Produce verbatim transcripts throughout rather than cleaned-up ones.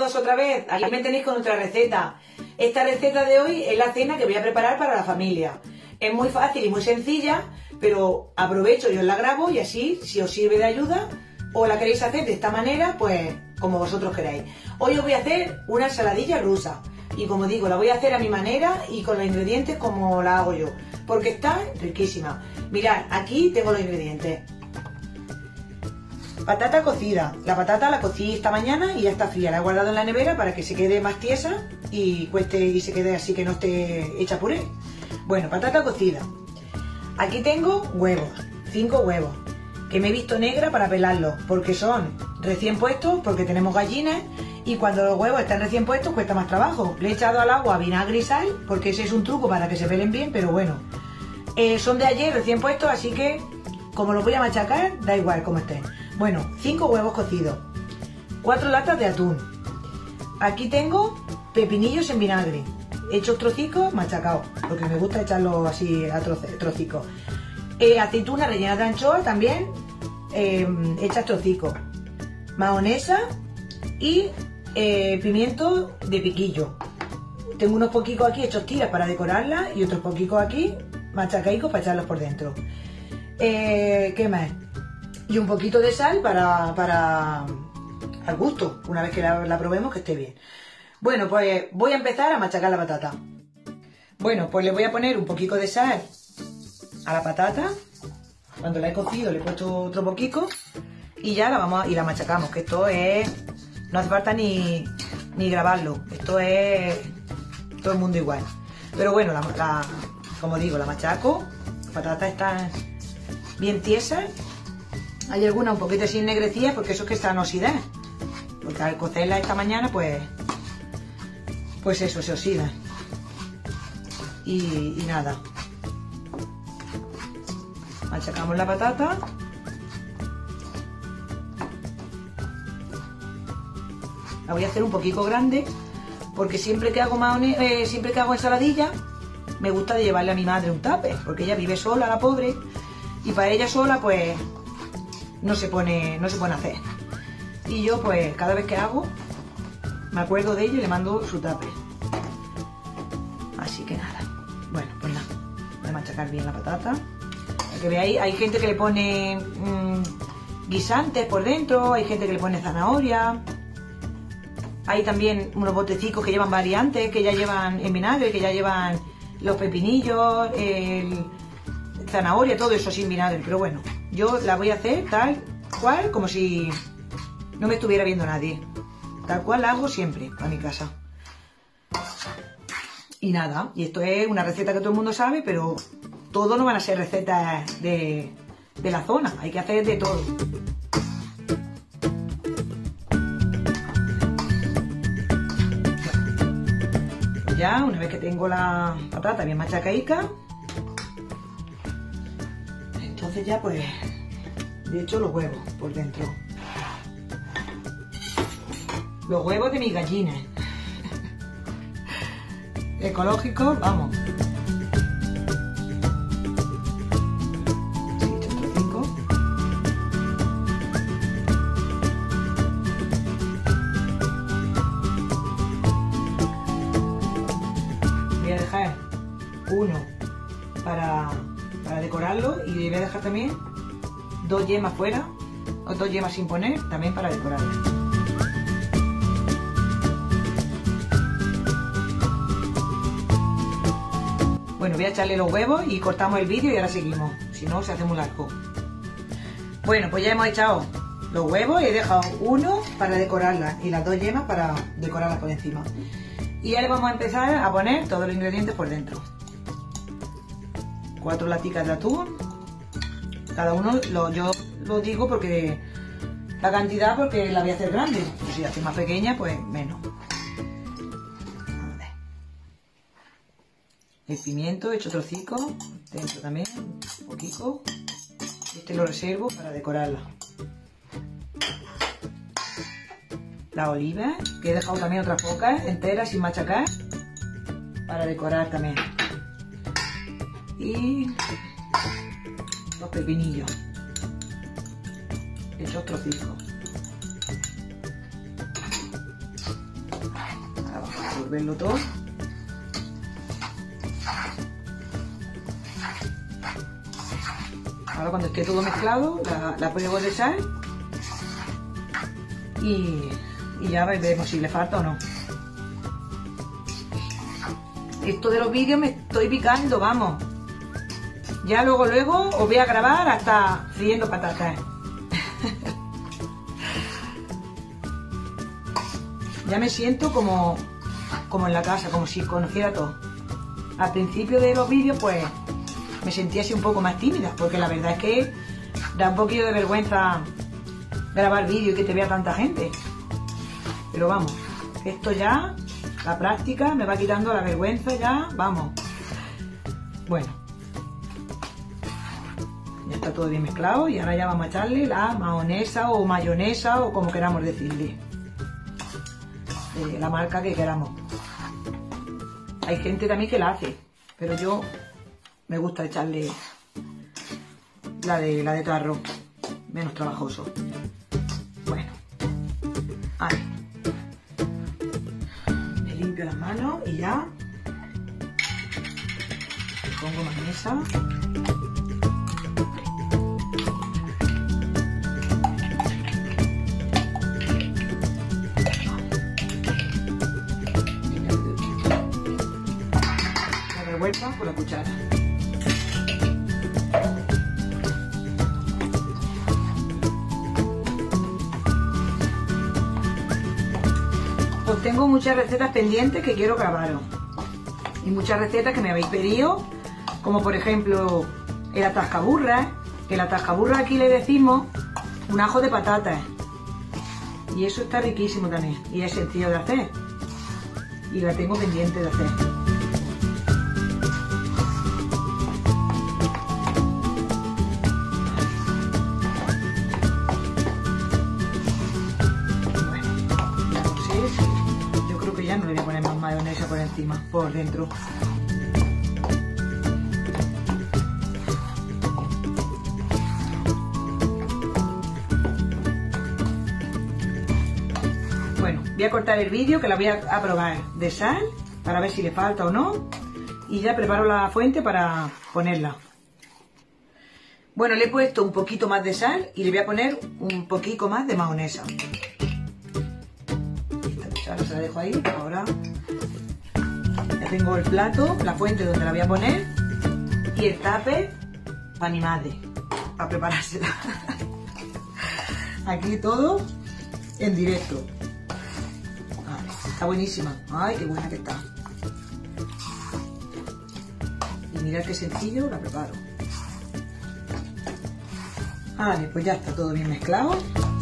Bienvenidos otra vez, aquí me tenéis con otra receta. Esta receta de hoy es la cena que voy a preparar para la familia. Es muy fácil y muy sencilla, pero aprovecho y os la grabo y así, si os sirve de ayuda o la queréis hacer de esta manera, pues como vosotros queráis. Hoy os voy a hacer una ensaladilla rusa y como digo, la voy a hacer a mi manera y con los ingredientes como la hago yo, porque está riquísima. Mirad, aquí tengo los ingredientes. Patata cocida. La patata la cocí esta mañana y ya está fría. La he guardado en la nevera para que se quede más tiesa y cueste y se quede así que no esté hecha puré. Bueno, patata cocida. Aquí tengo huevos, cinco huevos, que me he visto negra para pelarlos, porque son recién puestos, porque tenemos gallinas y cuando los huevos están recién puestos cuesta más trabajo. Le he echado al agua vinagre y sal, porque ese es un truco para que se pelen bien, pero bueno. Eh, son de ayer recién puestos, así que como los voy a machacar, da igual como estén. Bueno, cinco huevos cocidos, cuatro latas de atún. Aquí tengo pepinillos en vinagre, hechos trocicos, machacados, porque me gusta echarlos así a trocicos. Eh, aceituna rellena de anchoa también, eh, hechas trocicos. Mayonesa y eh, pimiento de piquillo. Tengo unos poquicos aquí hechos tiras para decorarla y otros poquicos aquí machacaicos para echarlos por dentro. Eh, ¿Qué más? Y un poquito de sal para, para al gusto, una vez que la, la probemos que esté bien. Bueno, pues voy a empezar a machacar la patata. Bueno, pues le voy a poner un poquito de sal a la patata. Cuando la he cocido le he puesto otro poquito y ya la vamos a, y la machacamos, que esto es, no hace falta ni, ni grabarlo, esto es todo el mundo igual. Pero bueno, la, la, como digo, la machaco, la patata está bien tiesa. Hay alguna un poquito sin ennegrecida porque eso es que está en oxidar. Porque al cocerla esta mañana, pues, pues eso, se oxida. Y, y nada. Machacamos la patata. La voy a hacer un poquito grande porque siempre que hago mayonesa, eh, siempre que hago ensaladilla, me gusta de llevarle a mi madre un tupper, porque ella vive sola, la pobre, y para ella sola, pues no se pone, no se pone a hacer. Y yo pues cada vez que hago me acuerdo de ella y le mando su tupper. Así que nada. Bueno, pues nada. Voy a machacar bien la patata. Para que veáis, hay gente que le pone mmm, guisantes por dentro, hay gente que le pone zanahoria. Hay también unos botecitos que llevan variantes, que ya llevan en vinagre, que ya llevan los pepinillos, el zanahoria, todo eso sin vinagre, pero bueno. Yo la voy a hacer tal cual, como si no me estuviera viendo nadie. Tal cual la hago siempre a mi casa. Y nada, y esto es una receta que todo el mundo sabe, pero todo no van a ser recetas de, de la zona. Hay que hacer de todo. Pues ya, una vez que tengo la patata bien machacaica, entonces ya pues le echo los huevos por dentro. Los huevos de mis gallinas. Ecológicos, vamos. Sí, he hecho otros cinco. Voy a dejar uno para para decorarlo y le voy a dejar también dos yemas fuera o dos yemas sin poner también para decorarlo. Bueno, voy a echarle los huevos y cortamos el vídeo y ahora seguimos, si no se hace muy largo. Bueno, pues ya hemos echado los huevos y he dejado uno para decorarla y las dos yemas para decorarlas por encima. Y ahora vamos a empezar a poner todos los ingredientes por dentro. Cuatro laticas de atún, cada uno, lo, yo lo digo porque la cantidad, porque la voy a hacer grande, pero si la hace más pequeña, pues menos. A ver. El pimiento hecho trocicos, dentro también, un poquito. Este lo reservo para decorarla. La oliva, que he dejado también otras pocas enteras sin machacar, para decorar también. Y los pepinillos hechos trocicos. revolverlo todo. Ahora cuando esté todo mezclado, la, la pruebo de sal y, y ya veremos si le falta o no. Esto de los vídeos me estoy picando, vamos. Ya luego, luego os voy a grabar hasta friendo patatas. Ya me siento como, como en la casa, como si conociera todo. Al principio de los vídeos, pues, me sentía así un poco más tímida, porque la verdad es que da un poquito de vergüenza grabar vídeos y que te vea tanta gente. Pero vamos, esto ya, la práctica me va quitando la vergüenza ya, vamos. Bueno, ya está todo bien mezclado y ahora ya vamos a echarle la mahonesa o mayonesa o como queramos decirle. Eh, la marca que queramos. Hay gente también que la hace, pero yo me gusta echarle la de, la de tarro, menos trabajoso. Bueno, ahí. Me limpio las manos y ya pongo mayonesa. La revuelta con la cuchara. Pues tengo muchas recetas pendientes que quiero grabaros y muchas recetas que me habéis pedido, como por ejemplo el atascaburra. El atascaburra aquí le decimos un ajo de patatas y eso está riquísimo también y es sencillo de hacer y la tengo pendiente de hacer. No le voy a poner más mayonesa por encima, por dentro. Bueno, voy a cortar el vídeo que la voy a probar de sal para ver si le falta o no y ya preparo la fuente para ponerla. Bueno, le he puesto un poquito más de sal y le voy a poner un poquito más de mahonesa. Ahora se la dejo ahí. Ahora ya tengo el plato, la fuente donde la voy a poner y el tupper para mi madre, para preparársela. Aquí todo en directo. Vale, está buenísima. Ay, qué buena que está. Y mirad qué sencillo la preparo. Vale, pues ya está todo bien mezclado.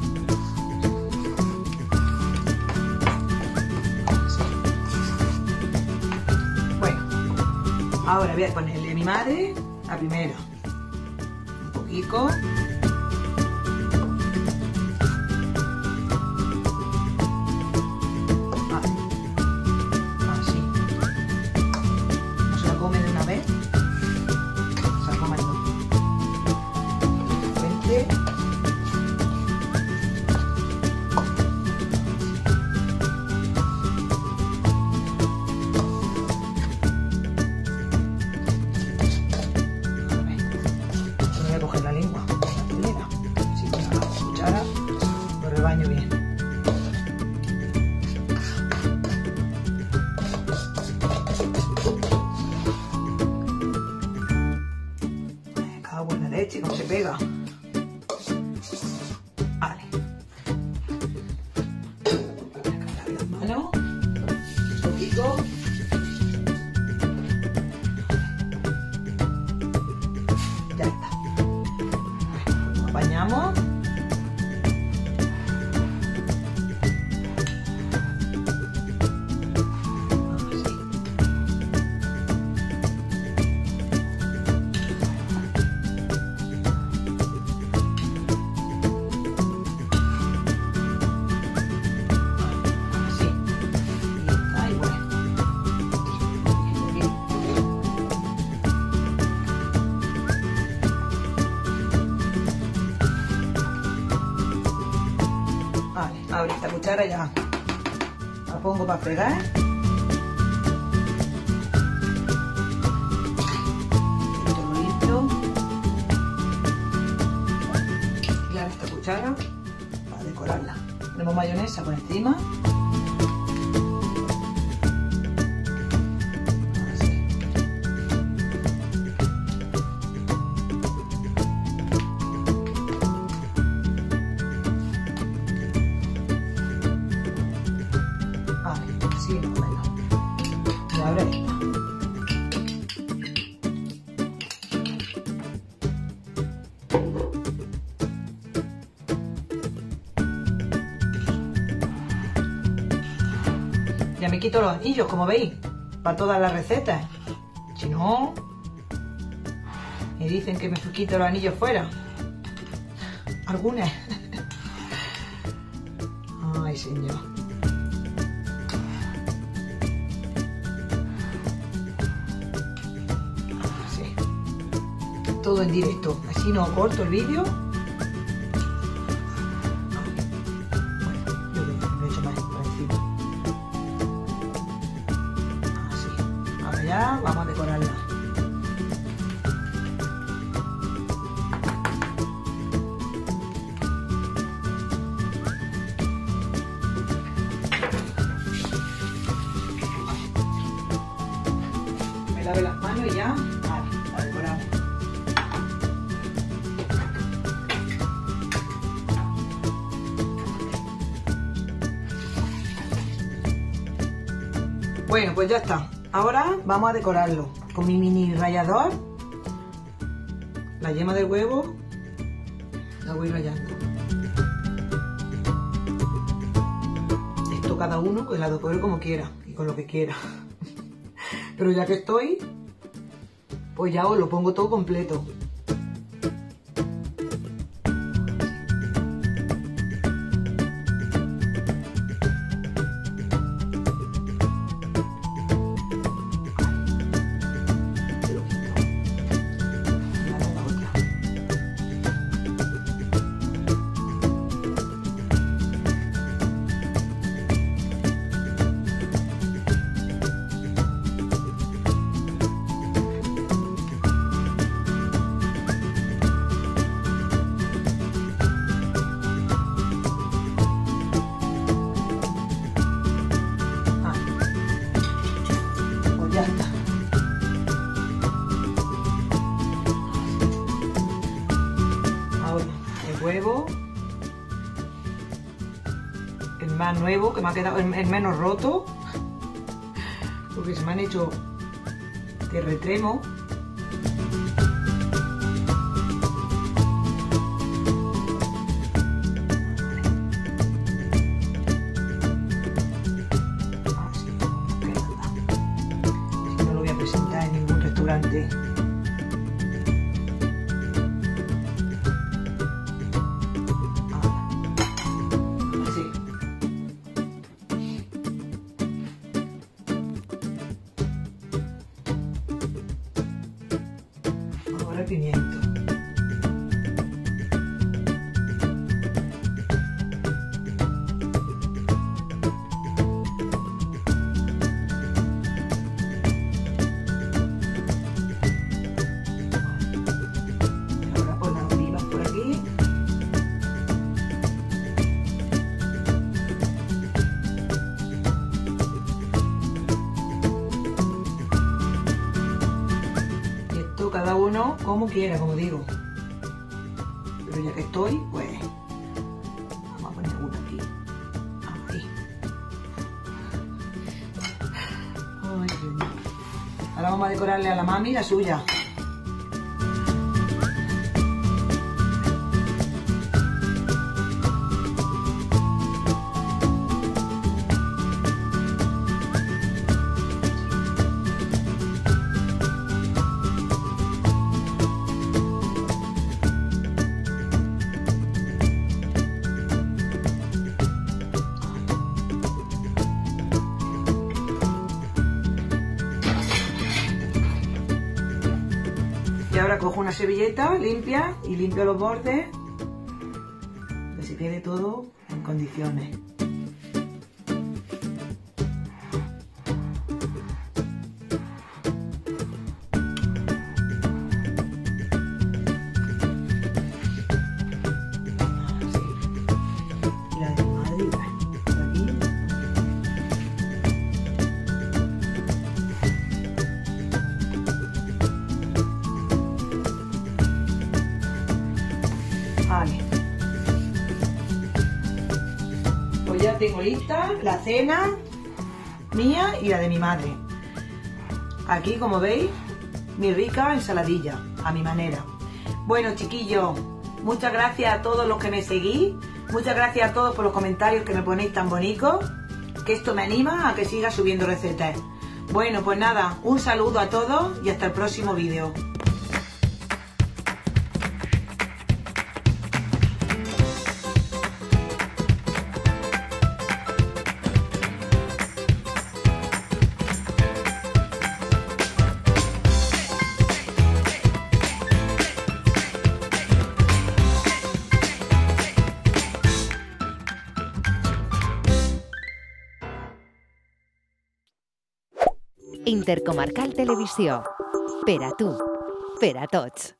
Ahora voy a ponerle a mi madre la primera, un poquito. Vale. Así. No se la come de una vez, se la come en dos. Fuente. La lengua, la así con la cuchara lo rebaño bien. Me cago en la leche, cómo se pega. Vale. Las manos, un poquito. Ya está. Bañamos. Ahora esta cuchara ya la pongo para fregar. mayonesa por encima. Así. Vale, así más o menos. Y ahora esta. Ya me quito los anillos, como veis, para todas las recetas. Si no, me dicen que me quito los anillos fuera. Algunas. Ay, señor. Así. Todo en directo. Así no corto el vídeo. Ya vamos a decorarla. Me lave las manos y ya, vale, la decoramos. Bueno, pues ya está. Ahora vamos a decorarlo con mi mini rallador. La yema del huevo la voy rallando. Esto cada uno pues la decore como quiera y con lo que quiera. Pero ya que estoy, pues ya os lo pongo todo completo. Ya está. Ahora el huevo, el más nuevo, que me ha quedado el, el menos roto, porque se me han hecho de retremo. En ningún restaurante. Así. Ahora el pimiento. Cada uno como quiera, como digo, pero ya que estoy, pues vamos a poner uno aquí. Ahí. Ay, Dios mío. Ahora vamos a decorarle a la mami la suya. Y ahora cojo una servilleta limpia y limpio los bordes, que se quede todo en condiciones. Así. Y la de madre igual. ya tengo lista la cena mía y la de mi madre. Aquí, como veis, mi rica ensaladilla, a mi manera. Bueno, chiquillos, muchas gracias a todos los que me seguís. Muchas gracias a todos por los comentarios que me ponéis tan bonitos, que esto me anima a que siga subiendo recetas. Bueno, pues nada, un saludo a todos y hasta el próximo vídeo. Intercomarcal Televisió. Per a tu, per a tots.